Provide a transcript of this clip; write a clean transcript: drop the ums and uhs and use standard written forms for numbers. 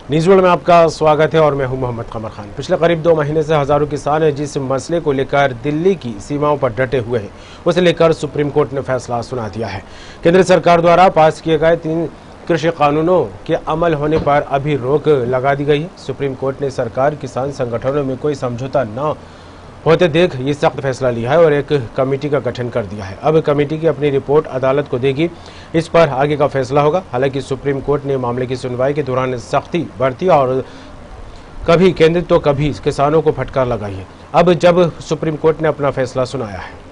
News World में आपका स्वागत है और मैं हूं मोहम्मद कमर खान। पिछले करीब 2 महीने से हजारों किसान जिस मसले को लेकर दिल्ली की सीमाओं पर डटे हुए हैं, उसे लेकर सुप्रीम कोर्ट ने फैसला सुना दिया है। केंद्र सरकार द्वारा पास किए गए 3 कृषि कानूनों के अमल होने पर अभी रोक लगा दी गई है। सुप्रीम कोर्ट ने सरकार किसान संगठनों में कोई समझौता न होते देख ये सख्त फैसला लिया है और एक कमेटी का गठन कर दिया है। अब कमेटी की अपनी रिपोर्ट अदालत को देगी, इस पर आगे का फैसला होगा। हालांकि सुप्रीम कोर्ट ने मामले की सुनवाई के दौरान सख्ती बरती और कभी केंद्र तो कभी किसानों को फटकार लगाई है। अब जब सुप्रीम कोर्ट ने अपना फैसला सुनाया है।